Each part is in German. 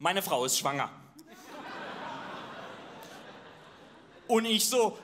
meine Frau ist schwanger. Und ich so,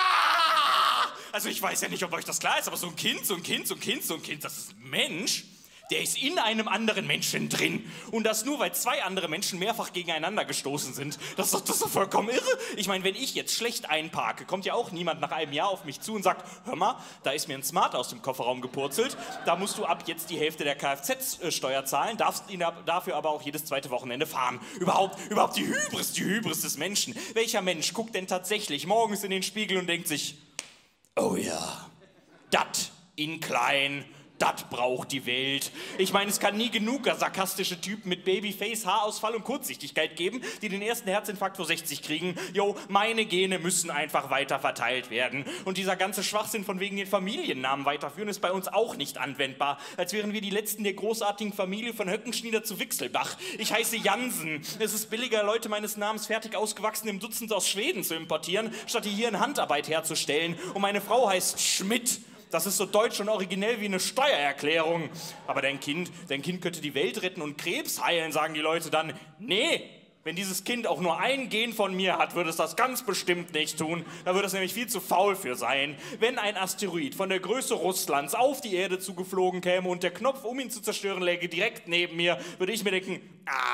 Also ich weiß ja nicht, ob euch das klar ist, aber so ein Kind, das ist ein Mensch, der ist in einem anderen Menschen drin. Und das nur, weil zwei andere Menschen mehrfach gegeneinander gestoßen sind. Das ist doch vollkommen irre. Ich meine, wenn ich jetzt schlecht einparke, kommt ja auch niemand nach einem Jahr auf mich zu und sagt, hör mal, da ist mir ein Smart aus dem Kofferraum gepurzelt, da musst du ab jetzt die Hälfte der Kfz-Steuer zahlen, darfst ihn dafür aber auch jedes zweite Wochenende fahren. Überhaupt die Hybris des Menschen. Welcher Mensch guckt denn tatsächlich morgens in den Spiegel und denkt sich, oh ja, dat in klein, das braucht die Welt. Ich meine, es kann nie genug sarkastische Typen mit Babyface, Haarausfall und Kurzsichtigkeit geben, die den ersten Herzinfarkt vor 60 kriegen. Jo, meine Gene müssen einfach weiter verteilt werden. Und dieser ganze Schwachsinn von wegen den Familiennamen weiterführen ist bei uns auch nicht anwendbar. Als wären wir die Letzten der großartigen Familie von Höckenschnieder zu Wichselbach. Ich heiße Jansen. Es ist billiger, Leute meines Namens fertig ausgewachsen im Dutzend aus Schweden zu importieren, statt die hier in Handarbeit herzustellen. Und meine Frau heißt Schmidt. Das ist so deutsch und originell wie eine Steuererklärung. Aber dein Kind könnte die Welt retten und Krebs heilen, sagen die Leute dann. Nee, wenn dieses Kind auch nur ein Gen von mir hat, würde es das ganz bestimmt nicht tun. Da würde es nämlich viel zu faul für sein. Wenn ein Asteroid von der Größe Russlands auf die Erde zugeflogen käme und der Knopf, um ihn zu zerstören, läge direkt neben mir, würde ich mir denken,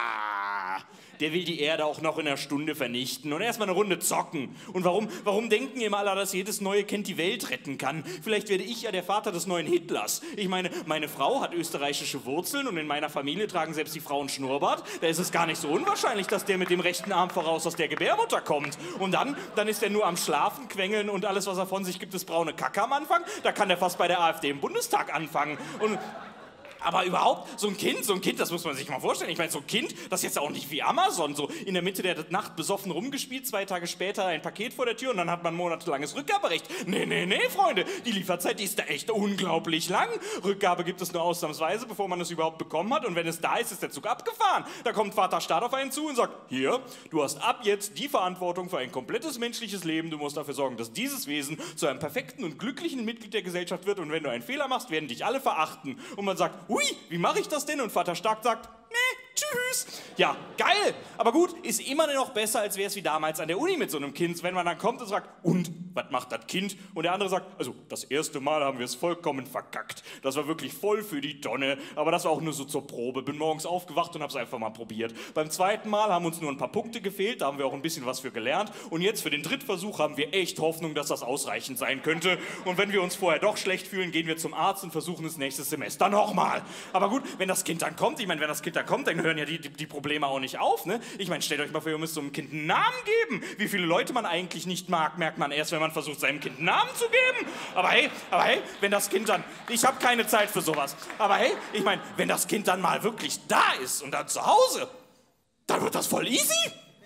der will die Erde auch noch in einer Stunde vernichten und erstmal eine Runde zocken. Und warum denken immer alle, dass jedes neue Kind die Welt retten kann? Vielleicht werde ich ja der Vater des neuen Hitlers. Ich meine, meine Frau hat österreichische Wurzeln und in meiner Familie tragen selbst die Frauen Schnurrbart. Da ist es gar nicht so unwahrscheinlich, dass der mit dem rechten Arm voraus aus der Gebärmutter kommt. Und dann ist er nur am Schlafen, quengeln und alles, was er von sich gibt, ist braune Kacke am Anfang. Da kann er fast bei der AfD im Bundestag anfangen. Aber überhaupt, so ein Kind, das muss man sich mal vorstellen. Ich meine, so ein Kind, das ist jetzt auch nicht wie Amazon, so in der Mitte der Nacht besoffen rumgespielt, 2 Tage später ein Paket vor der Tür und dann hat man monatelanges Rückgaberecht. Nee, Freunde, die Lieferzeit, die ist da echt unglaublich lang. Rückgabe gibt es nur ausnahmsweise, bevor man es überhaupt bekommen hat und wenn es da ist, ist der Zug abgefahren. Da kommt Vater Staat auf einen zu und sagt, hier, du hast ab jetzt die Verantwortung für ein komplettes menschliches Leben, du musst dafür sorgen, dass dieses Wesen zu einem perfekten und glücklichen Mitglied der Gesellschaft wird und wenn du einen Fehler machst, werden dich alle verachten. Und man sagt, hui, wie mache ich das denn? Und Vater Stark sagt, nee, tschüss. Ja, geil. Aber gut, ist immer noch besser, als wäre es wie damals an der Uni mit so einem Kind, wenn man dann kommt und sagt, und, was macht das Kind? Und der andere sagt, also, das erste Mal haben wir es vollkommen verkackt. Das war wirklich voll für die Tonne, aber das war auch nur so zur Probe. Bin morgens aufgewacht und hab's einfach mal probiert. Beim zweiten Mal haben uns nur ein paar Punkte gefehlt, da haben wir auch ein bisschen was für gelernt. Und jetzt für den Drittversuch haben wir echt Hoffnung, dass das ausreichend sein könnte. Und wenn wir uns vorher doch schlecht fühlen, gehen wir zum Arzt und versuchen es nächstes Semester nochmal. Aber gut, wenn das Kind dann kommt, dann hören ja die Probleme auch nicht auf, ne? Ich meine, stellt euch mal vor, ihr müsst so einem Kind einen Namen geben. Wie viele Leute man eigentlich nicht mag, merkt man erst, wenn man versucht, seinem Kind einen Namen zu geben. Aber hey, wenn das Kind dann, ich habe keine Zeit für sowas, aber hey, ich meine, wenn das Kind dann mal wirklich da ist und dann zu Hause, dann wird das voll easy.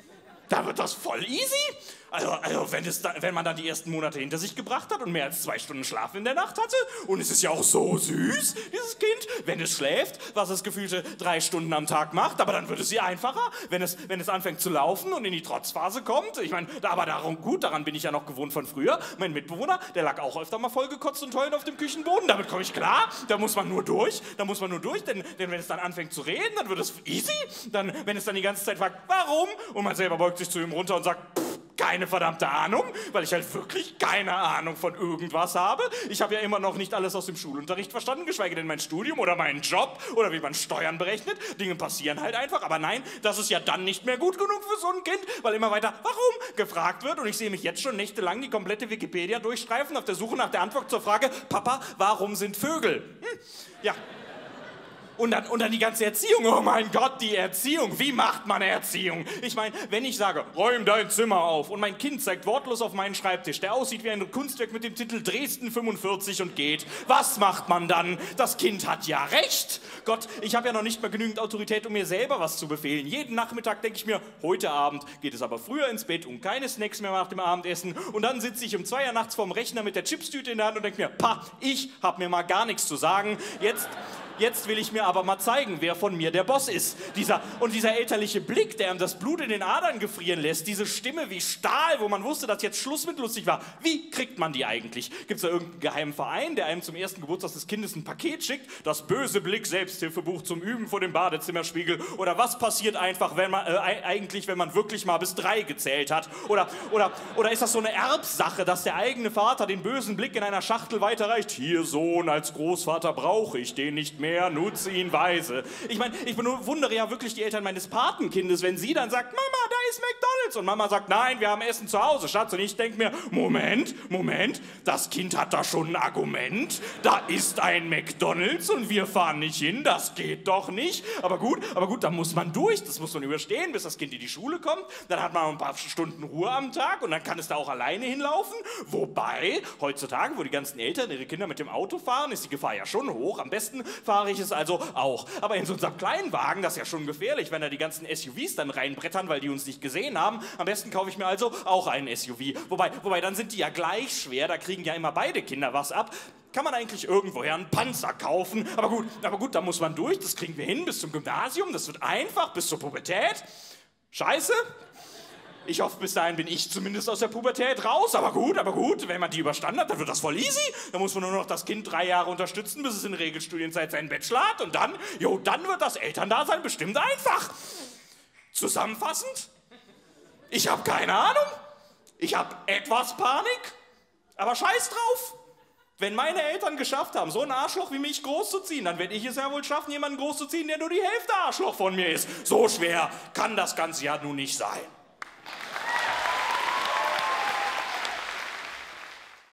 Also wenn man dann die ersten Monate hinter sich gebracht hat und mehr als 2 Stunden Schlaf in der Nacht hatte, und es ist ja auch so süß, dieses Kind, wenn es schläft, was es gefühlte 3 Stunden am Tag macht, aber dann wird es sie einfacher, wenn es anfängt zu laufen und in die Trotzphase kommt. Ich meine, aber daran bin ich ja noch gewohnt von früher. Mein Mitbewohner, der lag auch öfter mal vollgekotzt und heulend auf dem Küchenboden, damit komme ich klar, da muss man nur durch, denn wenn es dann anfängt zu reden, dann wird es easy, wenn es dann die ganze Zeit fragt, warum, und man selber beugt sich zu ihm runter und sagt, keine verdammte Ahnung, weil ich halt wirklich keine Ahnung von irgendwas habe. Ich habe ja immer noch nicht alles aus dem Schulunterricht verstanden, geschweige denn mein Studium oder meinen Job oder wie man Steuern berechnet. Dinge passieren halt einfach, aber nein, das ist ja dann nicht mehr gut genug für so ein Kind, weil immer weiter warum gefragt wird und ich sehe mich jetzt schon nächtelang die komplette Wikipedia durchstreifen auf der Suche nach der Antwort zur Frage, Papa, warum sind Vögel? Ja. Und dann die ganze Erziehung. Oh mein Gott, die Erziehung. Wie macht man Erziehung? Ich meine, wenn ich sage, räum dein Zimmer auf und mein Kind zeigt wortlos auf meinen Schreibtisch, der aussieht wie ein Kunstwerk mit dem Titel Dresden 45 und geht, was macht man dann? Das Kind hat ja recht. Gott, ich habe ja noch nicht mal genügend Autorität, um mir selber was zu befehlen. Jeden Nachmittag denke ich mir, heute Abend geht es aber früher ins Bett und keine Snacks mehr nach dem Abendessen. Und dann sitze ich um 2 Uhr nachts vorm Rechner mit der Chipstüte in der Hand und denke mir, ich habe mir mal gar nichts zu sagen. Jetzt will ich mir aber mal zeigen, wer von mir der Boss ist. Dieser elterliche Blick, der ihm das Blut in den Adern gefrieren lässt, diese Stimme wie Stahl, wo man wusste, dass jetzt Schluss mit lustig war. Wie kriegt man die eigentlich? Gibt es da irgendeinen geheimen Verein, der einem zum ersten Geburtstag des Kindes ein Paket schickt? Das böse Blick Selbsthilfebuch zum Üben vor dem Badezimmerspiegel? Oder was passiert einfach, wenn man eigentlich, wenn man wirklich mal bis 3 gezählt hat? Oder ist das so eine Erbsache, dass der eigene Vater den bösen Blick in einer Schachtel weiterreicht? Hier, Sohn, als Großvater brauche ich den nicht mehr, nutze ihn weise. Ich meine, ich bewundere ja wirklich die Eltern meines Patenkindes, wenn sie dann sagt, Mama, da ist McDonald's. Und Mama sagt, nein, wir haben Essen zu Hause, Schatz. Und ich denke mir, Moment, das Kind hat da schon ein Argument. Da ist ein McDonald's und wir fahren nicht hin, das geht doch nicht. Aber gut, da muss man durch, das muss man überstehen, bis das Kind in die Schule kommt. Dann hat man ein paar Stunden Ruhe am Tag und dann kann es da auch alleine hinlaufen. Wobei, heutzutage, wo die ganzen Eltern ihre Kinder mit dem Auto fahren, ist die Gefahr ja schon hoch. Am besten fahre ich es also auch. Aber in so unserem kleinen Wagen, das ist ja schon gefährlich, wenn da die ganzen SUVs dann reinbrettern, weil die uns nicht gesehen haben. Am besten kaufe ich mir also auch einen SUV. Wobei, dann sind die ja gleich schwer, da kriegen ja immer beide Kinder was ab. Kann man eigentlich irgendwoher einen Panzer kaufen? Aber gut, da muss man durch, das kriegen wir hin bis zum Gymnasium, das wird einfach, bis zur Pubertät. Scheiße. Ich hoffe, bis dahin bin ich zumindest aus der Pubertät raus. Aber gut, wenn man die überstanden hat, dann wird das voll easy. Dann muss man nur noch das Kind 3 Jahre unterstützen, bis es in Regelstudienzeit seinen Bachelor hat. Und dann wird das Elterndasein bestimmt einfach. Zusammenfassend, ich habe keine Ahnung. Ich habe etwas Panik, aber scheiß drauf. Wenn meine Eltern geschafft haben, so ein Arschloch wie mich großzuziehen, dann werde ich es ja wohl schaffen, jemanden großzuziehen, der nur die Hälfte Arschloch von mir ist. So schwer kann das Ganze ja nun nicht sein.